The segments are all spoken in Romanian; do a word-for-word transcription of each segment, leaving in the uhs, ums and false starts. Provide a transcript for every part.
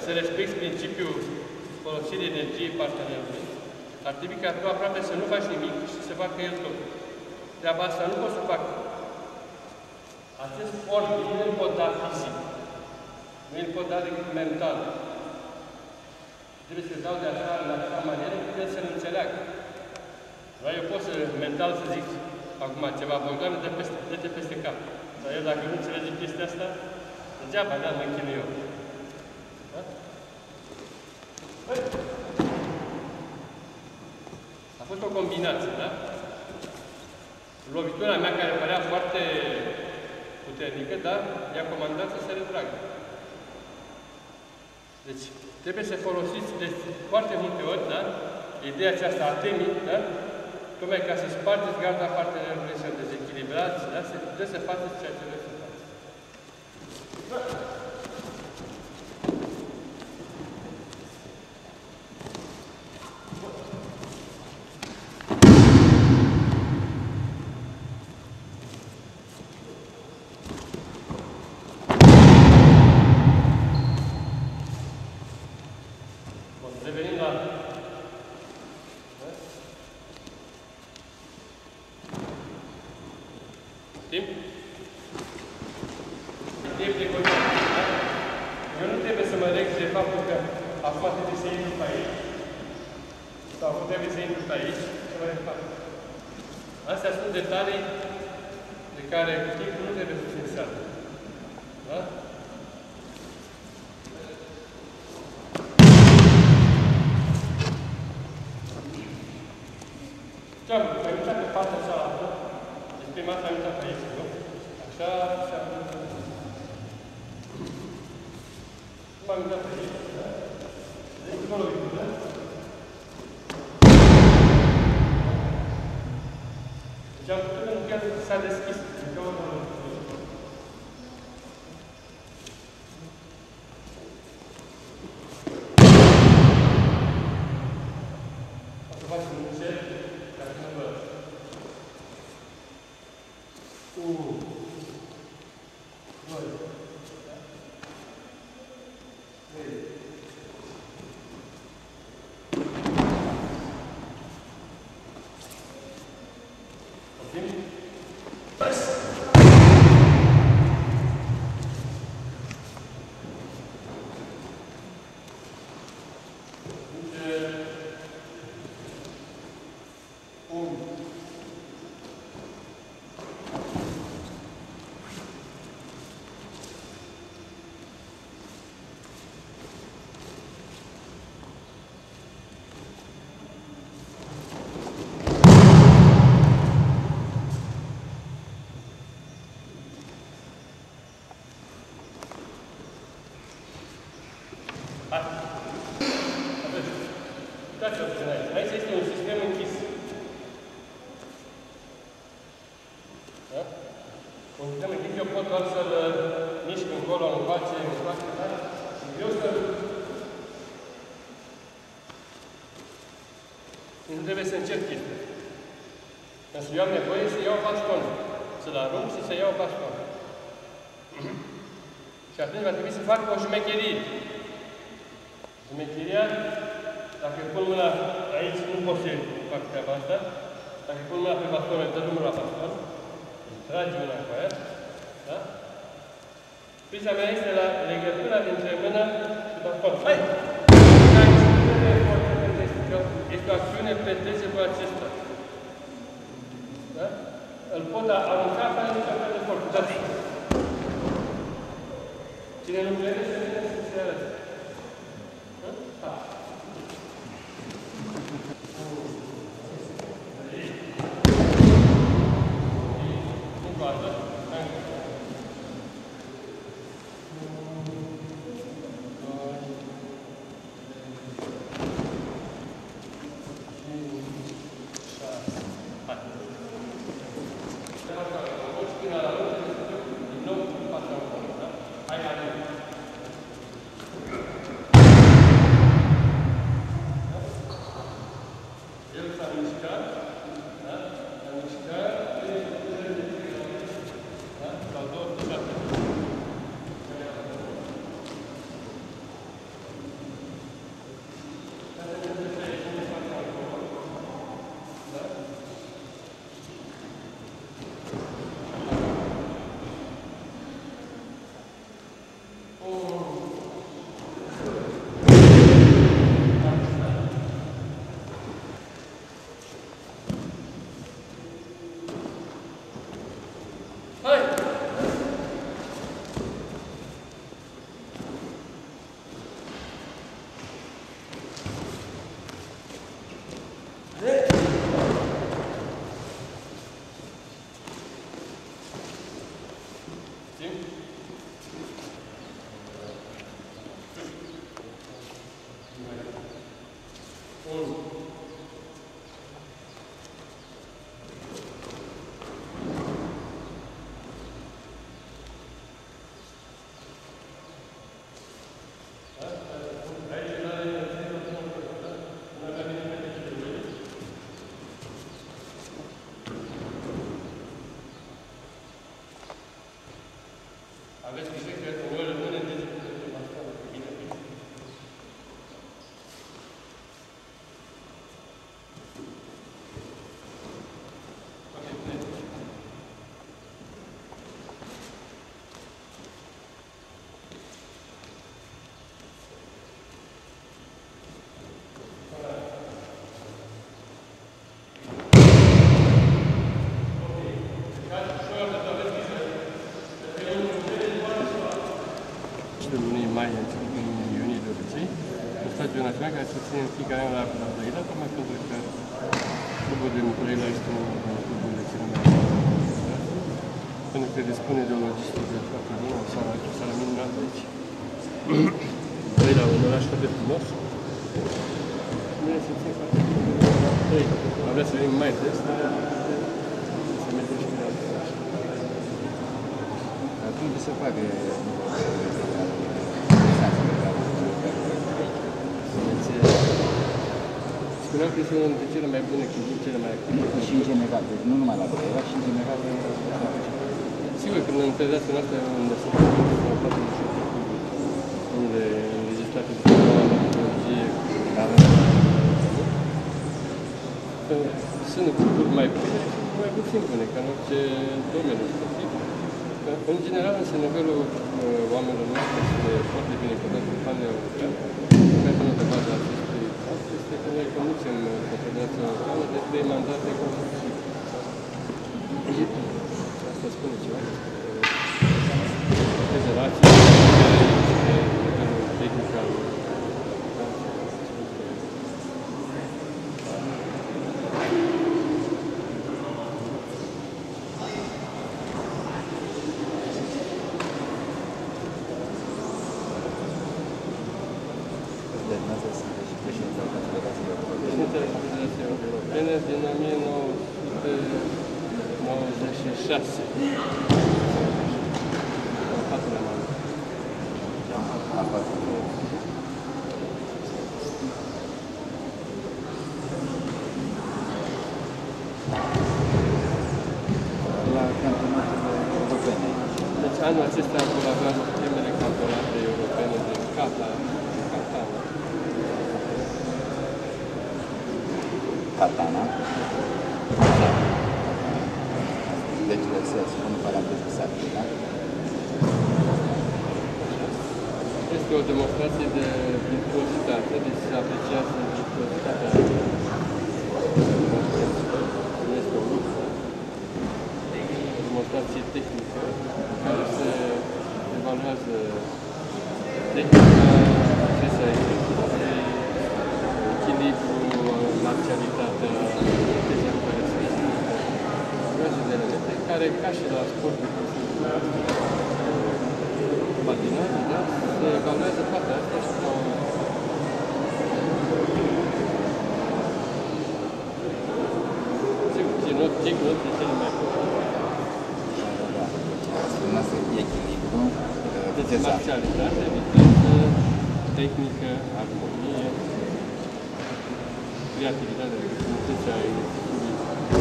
să respecti principiul folosirii energiei partenerului, ar trebui ca tu aproape să nu faci nimic și să facă el tot. Treaba asta nu pot să fac. Acest ordin nu îl pot da fizic. Nu îl pot da decât mental. Trebuie să-l dau de așa, în așa manieră, încât să-l înțeleagă. Dar eu pot să, mental să zic acum ceva, Bogdan, dă peste, dă-te peste cap. Dar eu, dacă nu înțelege chestia asta, degeaba, da, mă închinui eu. Da? A fost o combinație, da? Lovitura mea, care părea foarte puternică, dar i-a comandat să se retragă. Deci, trebuie să folosiți de foarte multe ori, da? Ideea aceasta a temii, da? Tocmai ca să spargeți garda partenerului, să dezechilibrați, da? Trebuie să faceți ceea ce vreți să faceți. Revenim la... Timp? Timp de concentrare. Eu nu trebuie să mă leg de faptul că acum trebuie să intru pe aici. Sau acum trebuie să intru pe aici. Ce mai fac? Astea sunt detalii de care timpul nu trebuie să se înseamnă. Da? Ceam, mai uitat pe partea cealaltă, deci prima dată am uitat pe aici, nu? Așa, așa, m-am uitat pe aici, da? Deci, acolo e bine. Deci am putut în chiar s-a deschis, în cămă de lor. O să facem un cerc. Unu, doi, trei, optim? Unu. Hai! Uitați-vă puțin aici. Aici este un sistem închis. Da? Un sistem închis, eu pot doar să-l mișc încolo, încoace, încoace, da? Eu să-l... Nu trebuie să încerc chestia. Însă eu am nevoie să iau baston. Să-l arunc și să iau baston. Și atunci va trebui să fac o șmecherie. Șmecheria, dacă pun mâna aici, nu pot să fac treaba asta. Dacă pun mâna pe baston, îi dă drumul la baston. Îi trage mâna cu aia. Da? Priza mea este la legătura dintre mână și baston. Hai! Este o acțiune pe degetul acesta. Da? Îl pot arunca fără niciun fel de forță. Da. Cine nu crede, să vină să se arăte. Ha? Încă o dată. Hai. Stadiul Național, care se ține în fiecare an la Brăila, tocmai pentru că clubul din Brăila este un club de ține mai pentru că dispune de o logistică foarte bună, o sală, o sală minunată aici. Brăila, un oraș foarte frumos. Bine se ține foarte bine. Am vrea să venim mai des, dar să mergem și pe altă oraș. Atunci se facă spuneam că este unul dintre cele mai bune cluburi, cele mai active. Și în general, deci nu numai la Brăila, și în general. Sigur că în federația noastră, unde sunt patru mii șase sute cluburi, unde înregistrate de fotbal, metodologie, sunt cluburi mai bune și mai puțin bune, ca în orice domeniu sportiv. În general, însă, nivelul oamenilor noastre este foarte bine cotat în planul european, pentru că de baza acestui fapt este că noi conducem Confederația Europeană de trei mandate consecutive. Asta spune ceva despre federație, despre nivelul tehnic al din o mie nouă sute nouăzeci și șase. Patrulea mandat. La campionatele europene. Deci anul acesta am colaborat cu primele campionate europene de Cata și Catana. Catana. Deci să spun paranteză sartă, da? Este o demonstrație de virtuozitate, deci se apreciază virtuozitatea. Nu este o luptă. O demonstrație tehnică care se evaluează tehnica, accesia echilibrului, echilibru, marțialitatea, viteza cu care se execută, groază de elemente care, ca și la sportul patinaj, da, se evaluează toate astea și la un ținut, ținut de cele mai puternice. Spuneați echilibru, Deci marțialitate, viteză, tehnică, armonie, creativitatea, frumusețea execuției.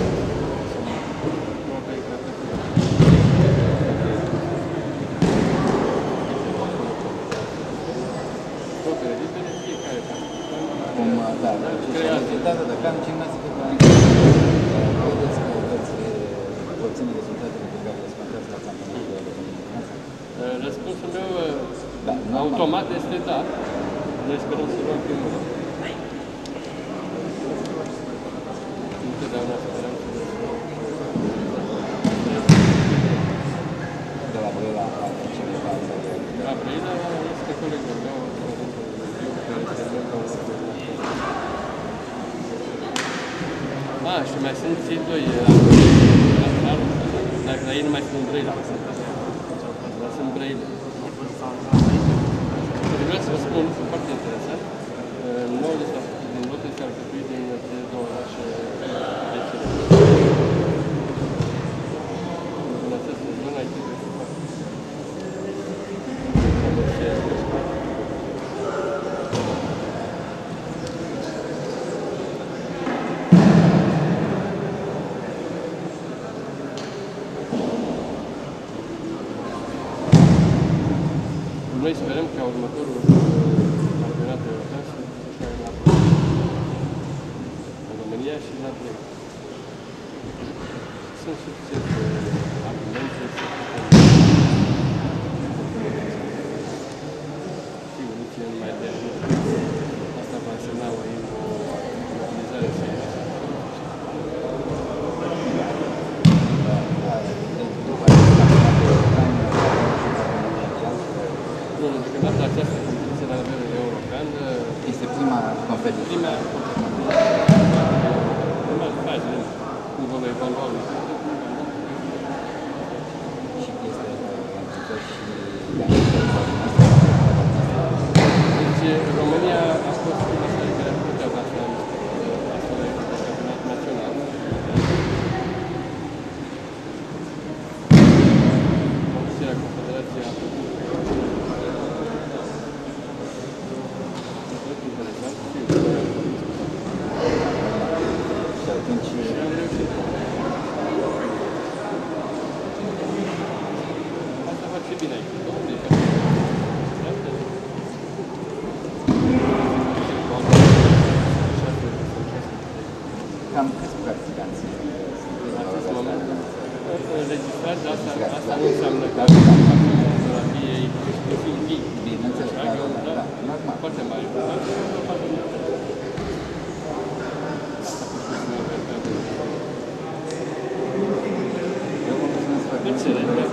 Tropele libere, fiecare participant. Cum, da, da, da, da, ca în gimnastică, vedeți că veți obține rezultatele pe care le scontați la campionatul european. Răspunsul meu Da, automat este da. Noi sperăm să luăm primul loc. Întotdeauna sperăm să luăm. De la Brăila la cineva sau de... De la Brăila este colegul meu, care este membru. Ah, și mai sunt cei doi. Dar ei nu mai sunt în Brăila. Dar sunt Brăila. Vreau să vă spun, foarte interesant, nouăzeci la sută din lotul este alcătuit din cele două orașe vecine. În această zonă aici trebuie să fac. Noi sperăm ca următorul campionat european să desfășoare la în România și la Brăila. Sunt suficiente argumente să sigur, nu ținem mai de asta va însemna o utilizare serioasă. Nu, pentru că data această competiție la nivel european este prima competiție. Prima Normal, faci, nu? Nu vă mai evalua lucrurile. Și este încă și Deci, România a fost prima țară care a făcut astfel astfel de campionat național. Conducerea Confederației a făcut interesant și atunci și am reușit. Asta face bine aici. cam câți practicanți sunt În acest moment, înregistrați, asta, asta nu Da. înseamnă că Da. terapie exclusiv timp. Bineînțeles, da, da, da, da, normal. Foarte mare. Eu vă mulțumesc foarte mult. Excelent.